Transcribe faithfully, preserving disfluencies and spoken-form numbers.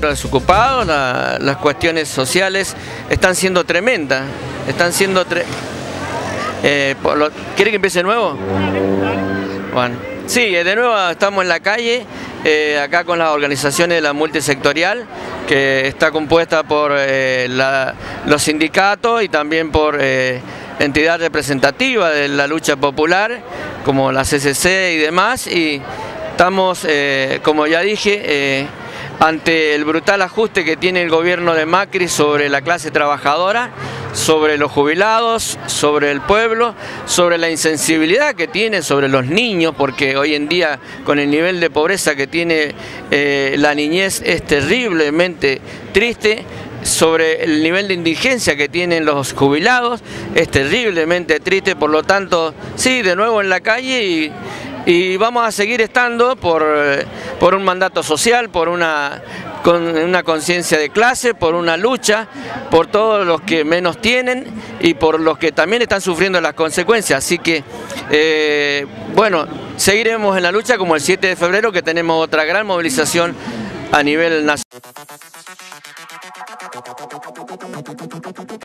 sindicato de desocupados, la, las cuestiones sociales están siendo tremendas, están siendo... Tre eh, por lo ¿Quiere que empiece de nuevo? Bueno, sí, de nuevo estamos en la calle, eh, acá con las organizaciones de la multisectorial, que está compuesta por eh, la, los sindicatos y también por eh, entidades representativas de la lucha popular, como la C C C y demás, y estamos, eh, como ya dije, eh, ante el brutal ajuste que tiene el gobierno de Macri sobre la clase trabajadora, sobre los jubilados, sobre el pueblo, sobre la insensibilidad que tiene sobre los niños, porque hoy en día con el nivel de pobreza que tiene eh, la niñez es terriblemente triste, sobre el nivel de indigencia que tienen los jubilados es terriblemente triste, por lo tanto, sí, de nuevo en la calle y... Y vamos a seguir estando por, por un mandato social, por una, con una conciencia de clase, por una lucha, por todos los que menos tienen y por los que también están sufriendo las consecuencias. Así que, eh, bueno, seguiremos en la lucha como el siete de febrero, que tenemos otra gran movilización a nivel nacional.